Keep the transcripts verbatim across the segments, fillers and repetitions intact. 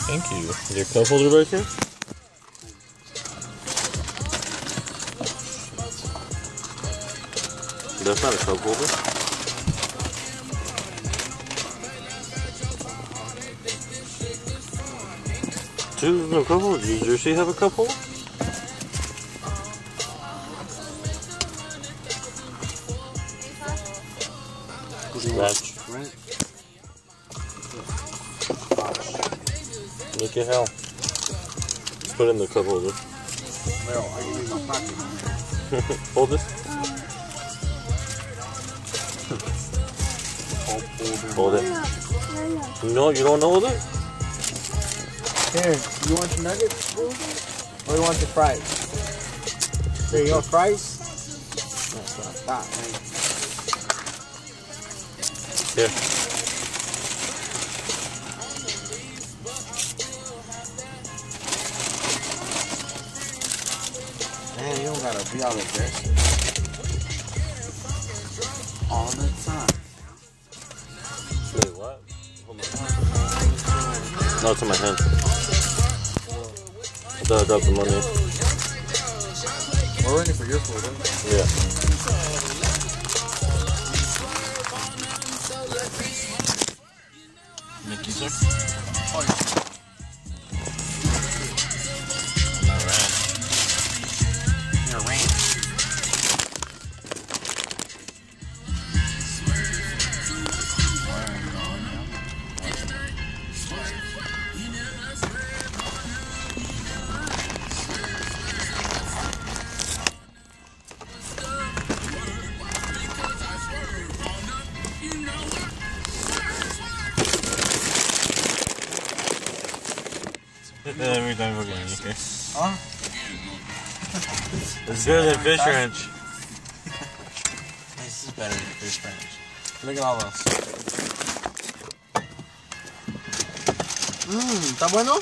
Thank you. Is your cup holder right here? That's not a cup holder. Dude, there's no cup holder. Does your seat have a cup holder? Ranch. Look at how. Put in the cup holder. Well, I can use my pocket. Hold this. Hold it. No, you don't hold it? Here, you want your nuggets? Or you want the fries? There you go, fries. That's what I thought, man. Here. Man, you don't gotta be all aggressive. All the time. Wait, what? Hold on. No, it's in my hand. I thought I dropped the money. We're ready for your food, huh? Yeah. Mickey, sir? Oh, yeah. Alright. You're a ranch. Every time we're getting here. Huh? It's better than Fish Ranch. This is better than Fish Ranch. Look at all those. Mmm, ¿está bueno?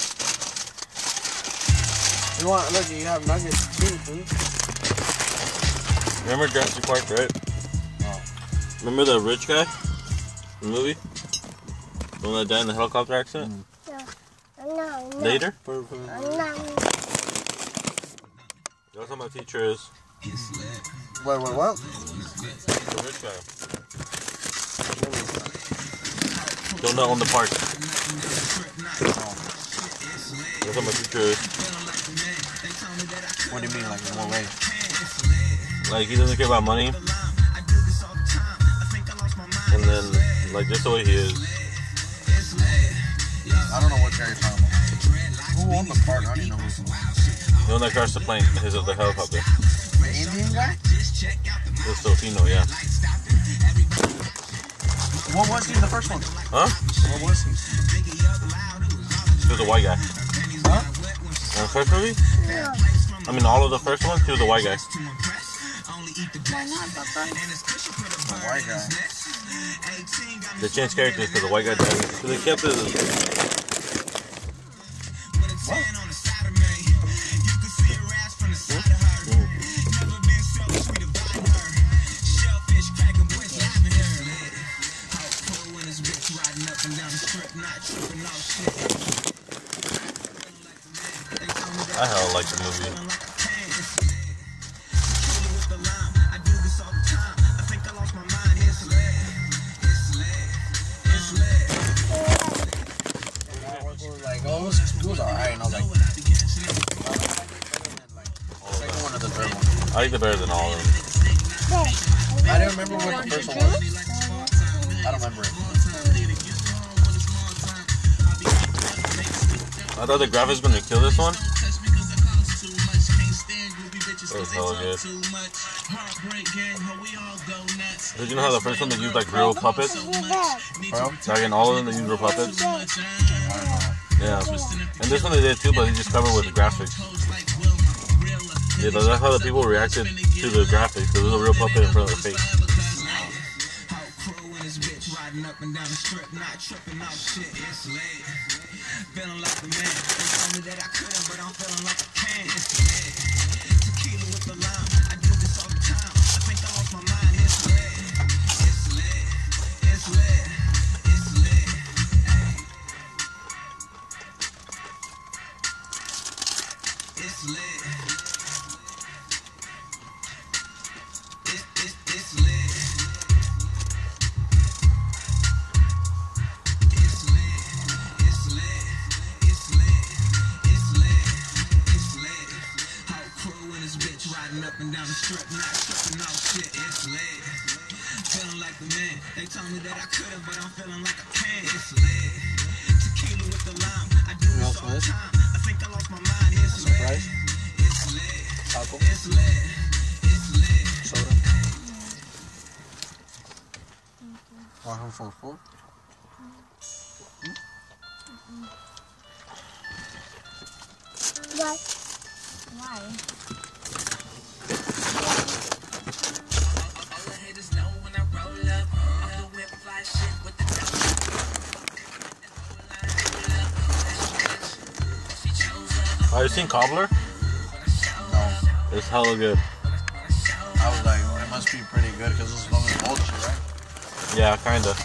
You want, look, you have nuggets too, dude. Remember Jurassic Park, right? Oh. Remember the rich guy? The movie? The one that died in the helicopter accident? No. No, no. Later? No. That's what my teacher is. Wait, wait, what? The rich guy. Don't own the park. Oh. That's what my teacher is. What do you mean, like, in what way? Like, he doesn't care about money. And then, like, just the way he is. I don't know what you're talking about. Who owned the park? I don't even know who's the The one that crashed the plane, his of the helicopter. The Indian guy? The Filipino, yeah. What was he in the first one? Huh? What was he? He was a white guy. Huh? In the first movie? No. I mean, all of the first ones, he was a white guy. Why not, Papa? The white guy. They changed characters for the white guy driving. So they kept it. I hella like the movie. Like, oh, it was, it was alright, and I was like, second one or the third one. I like it better than all of them. I don't remember what the first one was. I don't remember it. I thought the graphics were gonna kill this one. It was hella good. Did you know how the first one they used like real puppets? Like in all of them they used real puppets. Yeah. And this one they did too, but they just covered with the graphics. Yeah, that's how the people reacted to the graphics. There was a real puppet in front of their face. You want some of this? Surprise? Taco? Soda? Want him for four? Why? Why? Oh, you seen Cobbler? No. It's hella good. I was like, it must be pretty good because this is one with old shit, right? Yeah, kinda.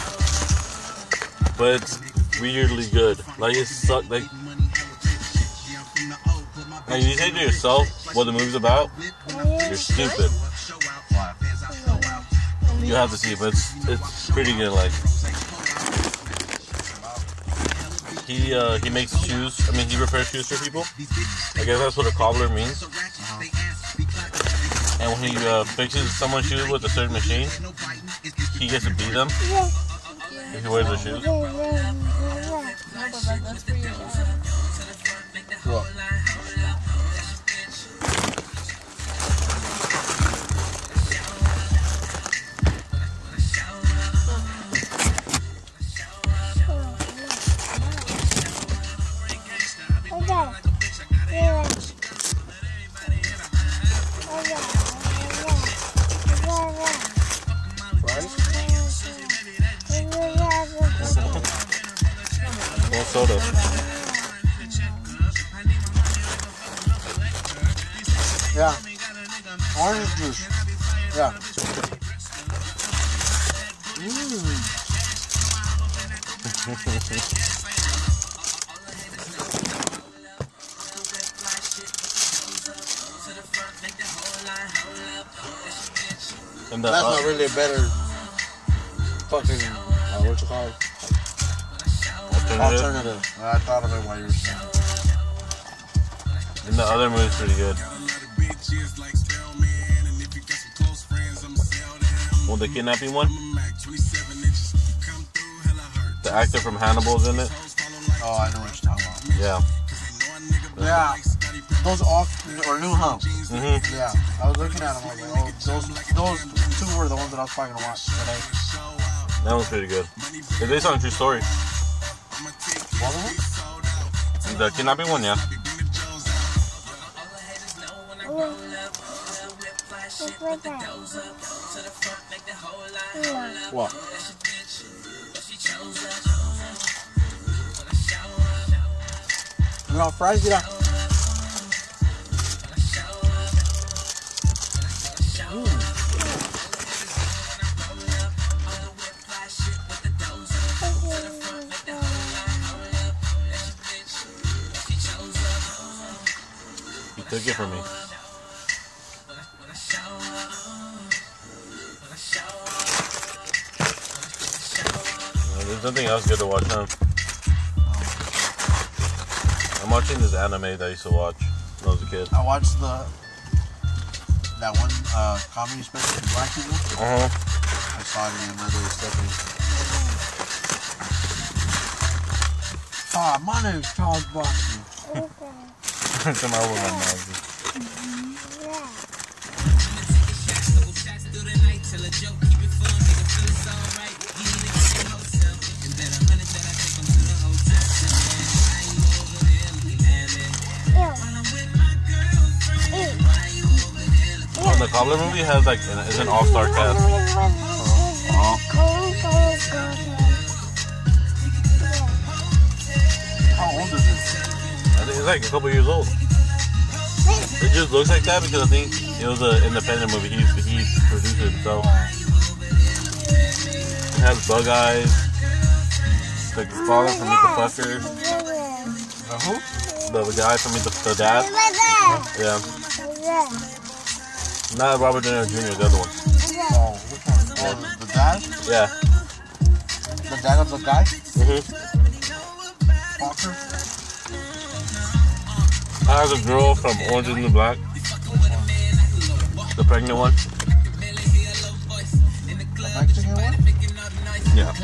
But it's weirdly good. Like it's suck. Like, like you say to yourself what the movie's about, you're stupid. Why? You have to see it, but it's it's pretty good. Like he uh, he makes shoes. I mean, he repairs shoes for people. I guess that's what a cobbler means. Uh-huh. And when he uh, fixes someone's shoes with a certain machine, he gets to beat them if he wears their shoes. Yeah, yeah, yeah. No, but that, that's for your dad. What? Well, soda. Yeah. Orange juice. Yeah. And the, That's uh, not really a better fucking, uh, what's it called? alternative. Alternative. I thought of it while you were saying it. And the other movie's pretty good. Well, the kidnapping one. The actor from Hannibal's in it. Oh, I know what you're talking about. Yeah. Yeah. Those off, or new, huh? Mm-hmm. Yeah. I was looking at them, I was like, oh, those, those two were the ones that I was probably gonna watch today. That one's pretty good. It's based on a true story. What of them? The kidnapping one, yeah. Just like that. What? You want fries? Get out. You took it from me. Uh, There's nothing else good to watch, huh? I'm watching this anime that I used to watch when I was a kid. I watched the that one uh, comedy special with black people. Uh-huh. I saw it in another Stephanie. Hi, my name's Charles Boxer. Come out with my mouth. Oh, the Cobbler movie has like an, is an all-star cast. Oh. How old is it? I think it's like a couple years old. It just looks like that because I think it was an independent movie. He he produced it himself. It has Bug Eyes, the father from Meet the Fuckers, The who? the, the guy from Meet the, the dad. Yeah, not Robert Downey Junior, the other one. Oh, which one? Oh, the dad? Yeah. The dad of the guy? Mhm. Walker? I have a girl from Orange is the New Black. The pregnant one? The Mexican one? Yeah.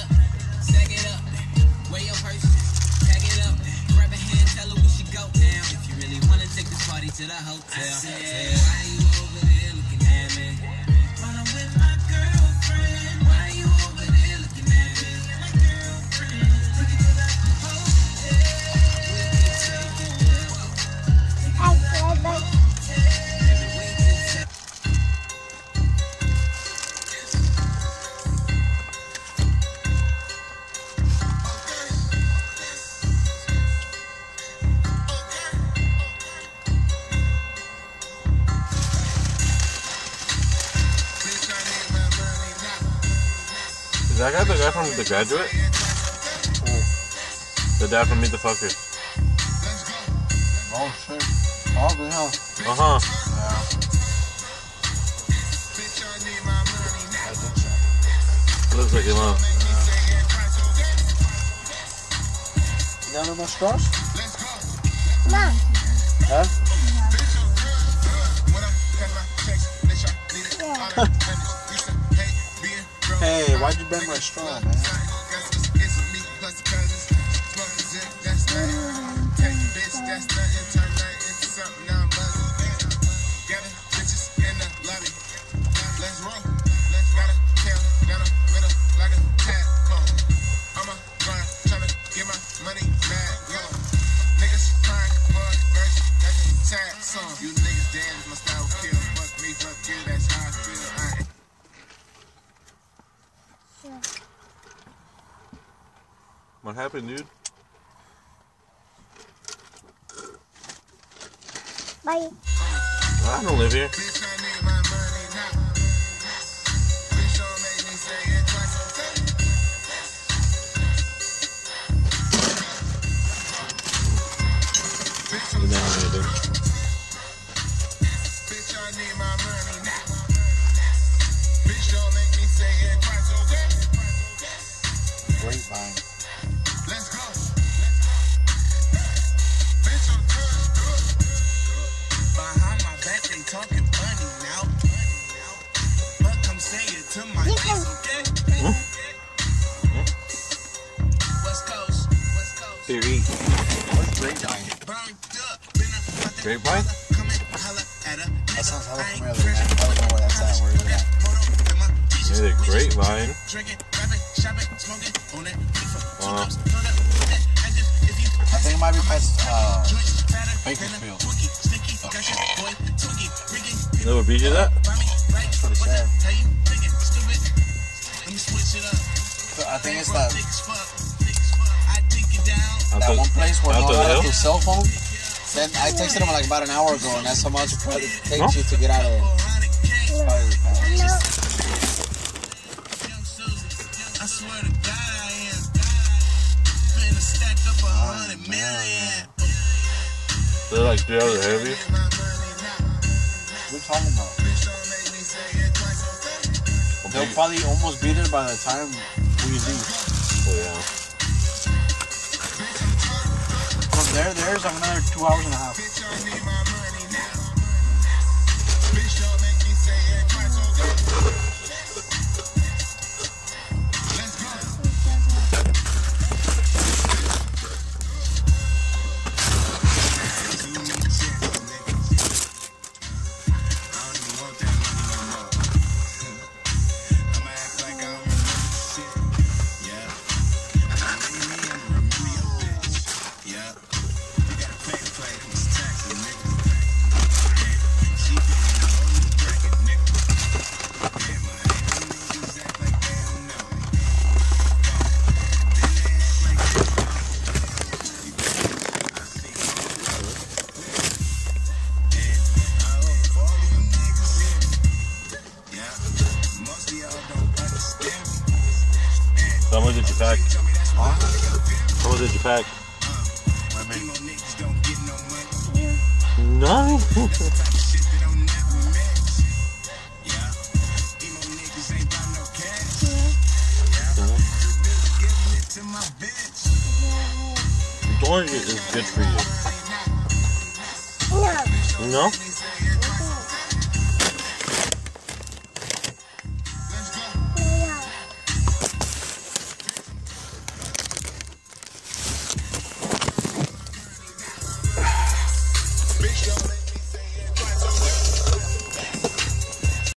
Is that guy the guy from The Graduate? Oh. The dad from Meet the Fuckers. Oh shit. Probably, huh? Uh-huh. Yeah. I think so. Looks like him, huh? You got no more straws? Mom. Huh? Yeah. Hey, why'd you bend my straw, man? You niggas dance, my style kill. Fuck me, fuck you, that's how I feel. I What happened, dude? Bye. I don't live here. bitch, I need my money now. Bitch, don't make me say it twice, okay? Bitch, You know how to do. bitch, I need my money now. Bitch, don't make me say it twice, okay? Grapevine. Let's go. Bitch, I'm good, good. Behind my back, they talking funny now. But come say it to my You face, can- okay? Hmm? West Coast, West Coast. Here, eat. What's grapevine? Burned up, been up, about the Grapevine? come and holla at a That sounds hella I ain't familiar, man. I don't know where that's at. Where is it at? Yeah, the grapevine. Drinking, rapping, shopping, smoking on that reefer. Uh-huh. Two cups, load up with that engine. If you I think it might be past uh, joints fatter, Bakersfield. Twinkie, stinky, got your boy, Twinkie, rigging, You know what beach is that? buy me, right? That's what it What the said. hell you thinking? Stupid. Let me switch it up. I think it's that Thick as fuck, thick as fuck. I take it down. Out that the- one place where out no the one hill? has his cell phone. Then I texted him like about an hour ago, and that's how much it probably takes Huh? you to get out of there. four hundred K. Probably the past. No. Young Susan, I swear to God I am. Finna stack up a hundred million. They're like three hours ahead of you. What are you talking about? They'll probably almost beat it by the time we leave. Oh, yeah. From there, there's like another two hours and a half. So how much did you pack? Huh? How much did you pack? What I mean? None. Orange is good for you. No. No?